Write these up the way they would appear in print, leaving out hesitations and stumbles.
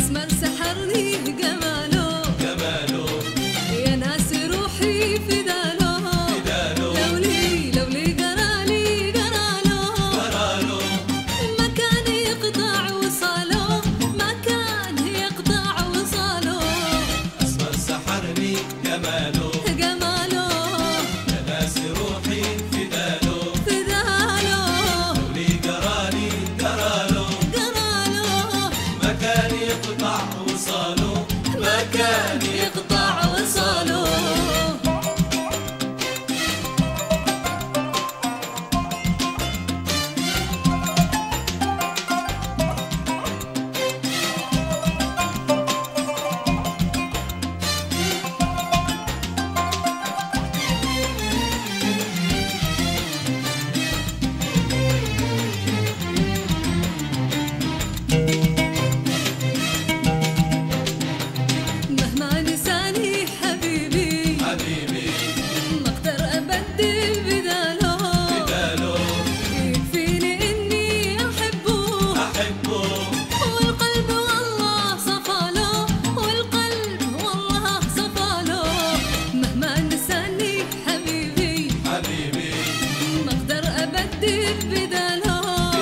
أسمر سحرني جماله جماله يا ناس روحي فداله لولي جرالي جراله ما كان يقطع وصاله ما كان يقطع وصاله أسمر سحرني جماله يا ناس روحي فداله لولي جرالي جراله ما كان يقطع وصاله ما كان يقطع وصاله مهما نساني حبيبي ما اقدر ابدل بداله يكفيني اني احبه والقلب والله صفاله مهما نساني حبيبي ما اقدر ابدل بداله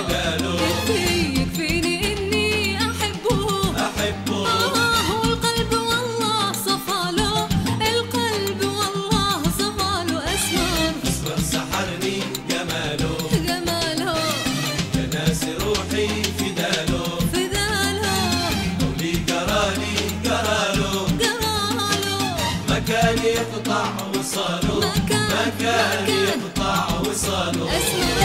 يكفيني اني احبه والقلب والله صفاله أسمر سحرني جماله يا ناس روحي فداله لولي جرالي جراله ما كان يقطع وصاله ما كان يقطع وصاله أسمر